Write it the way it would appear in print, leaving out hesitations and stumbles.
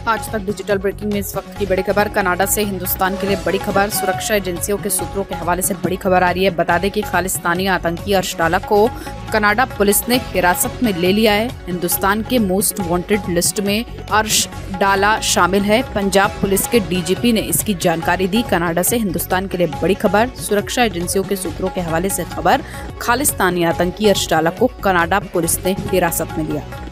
आज तक digital breaking में इस वक्त की बड़ी खबर। कनाडा से हिंदुस्तान के लिए बड़ी खबर। सुरक्षा एजेंसियों के सूत्रों के हवाले से बड़ी खबर आ रही है। बता दें कि खालिस्तानी आतंकी अर्श डाला को कनाडा पुलिस ने हिरासत में ले लिया है। हिंदुस्तान के मोस्ट वांटेड लिस्ट में अर्श डाला शामिल है। पंजाब पुलिस के डीजीपी ने इसकी जानकारी दी। कनाडा से हिंदुस्तान के लिए बड़ी खबर। सुरक्षा एजेंसियों के सूत्रों के हवाले से खबर। खालिस्तानी आतंकी अर्श डाला को कनाडा पुलिस ने हिरासत में लिया।